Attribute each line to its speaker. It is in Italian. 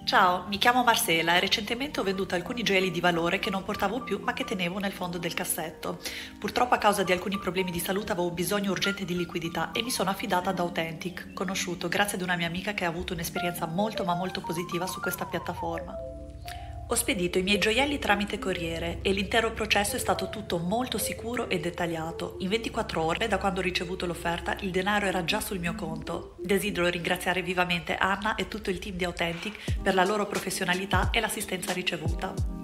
Speaker 1: Ciao, mi chiamo Marcela e recentemente ho venduto alcuni gioielli di valore che non portavo più ma che tenevo nel fondo del cassetto. Purtroppo a causa di alcuni problemi di salute avevo bisogno urgente di liquidità e mi sono affidata ad Authentic, conosciuto grazie ad una mia amica che ha avuto un'esperienza molto ma molto positiva su questa piattaforma. Ho spedito i miei gioielli tramite corriere e l'intero processo è stato tutto molto sicuro e dettagliato. In 24 ore da quando ho ricevuto l'offerta il denaro era già sul mio conto. Desidero ringraziare vivamente Anna e tutto il team di Authentic per la loro professionalità e l'assistenza ricevuta.